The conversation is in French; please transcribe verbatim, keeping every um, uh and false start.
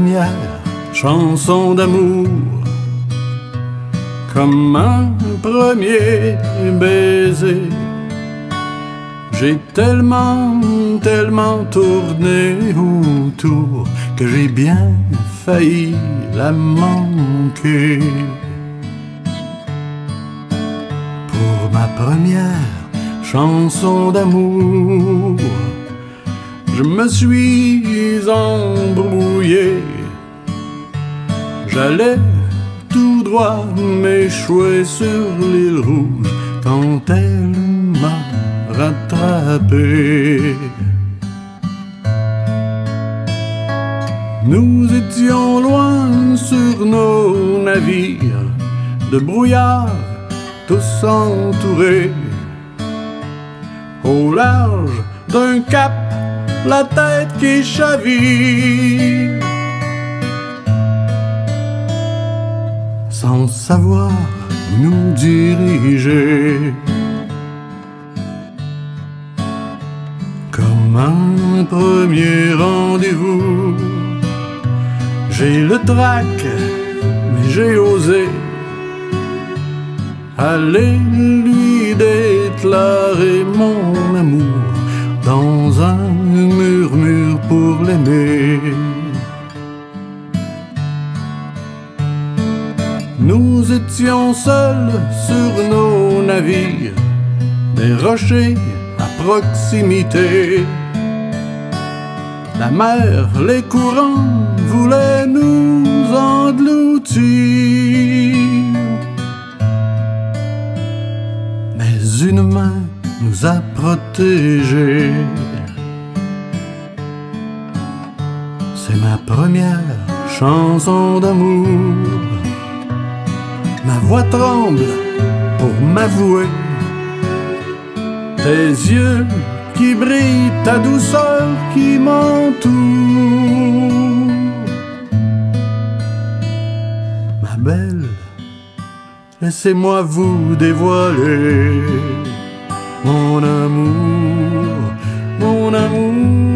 première chanson d'amour, comme un premier baiser. J'ai tellement, tellement tourné autour que j'ai bien failli la manquer. Pour ma première chanson d'amour, je me suis embrouillé. J'allais tout droit m'échouer sur l'île rouge quand elle m'a rattrapé. Nous étions loin sur nos navires, de brouillard tous entourés. Au large d'un cap, la tête qui chavire, sans savoir où nous diriger. Comme un premier rendez-vous, j'ai le trac, mais j'ai osé aller lui déclarer mon amour dans un murmure pour l'aimer. Nous étions seuls sur nos navires, des rochers à proximité. La mer, les courants voulaient nous engloutir, mais une main nous a protégés. C'est ma première chanson d'amour. Ma voix tremble pour m'avouer. Tes yeux qui brillent, ta douceur qui m'entoure. Ma belle, laissez-moi vous dévoiler mon amour, mon amour.